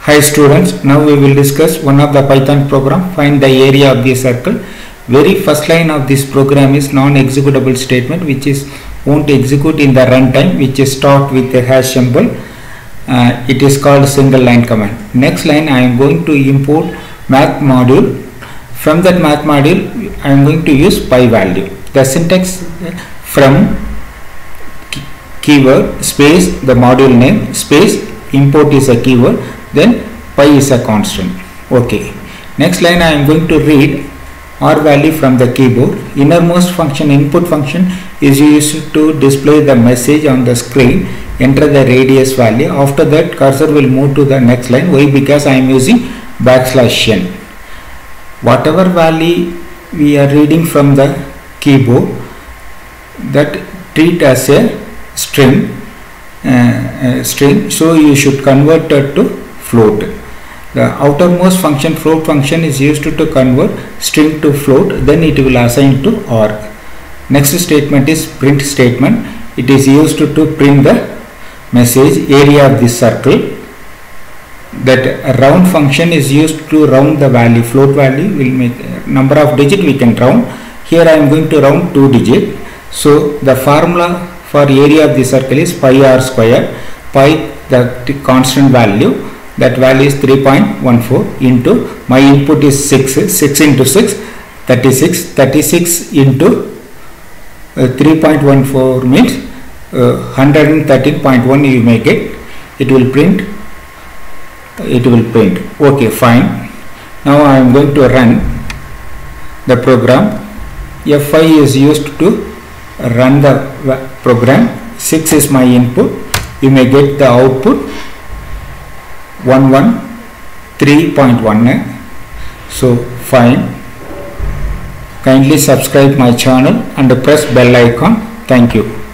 Hi students, now we will discuss one of the Python program, find the area of the circle. Very first line of this program is non-executable statement which is won't execute in the runtime, which is start with a hash symbol. It is called single line command. Next line I am going to import math module. From that math module I am going to use pi value. The syntax from keyword space the module name space import is a keyword, then pi is a constant. Okay, next line I am going to read R value from the keyboard. Innermost function input function is used to display the message on the screen. Enter the radius value. After that cursor will move to the next line. Why? Because I am using \n. Whatever value we are reading from the keyboard, that treat as a string. So you should convert it to float. The outermost function float function is used to convert string to float, then it will assign to R. Next statement is print statement. It is used to print the message area of this circle. That round function is used to round the value. Float value will make number of digit we can round. Here I am going to round 2 digit. So the formula for area of the circle is pi r square. Pi the constant value. That value is 3.14 into my input is 6 into 6 36 into 3.14 means 113.1 you make it. It will print. Okay, fine. Now I am going to run the program. F5 is used to run the program. 6 is my input. You may get the output 113.1. So fine. Kindly subscribe my channel and press bell icon. Thank you.